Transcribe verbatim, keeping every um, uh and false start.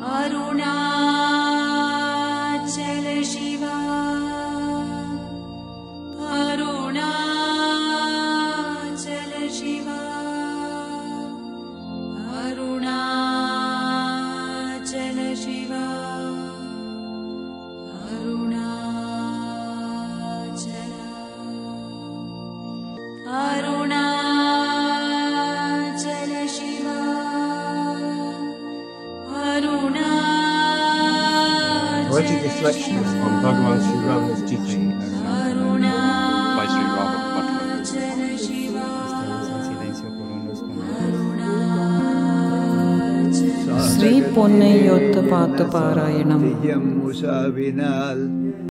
Arunachala Shiva, Arunachala Shiva, Arunachala Shiva, Arunachala, Arunachala Shiva, Arunachala. Poetic reflections on Bhagavan Sri Rama's teaching. By Sri Robert Butler. Shri പൊന്നയ്യോത്ത് പാത്ത് പാരായണം.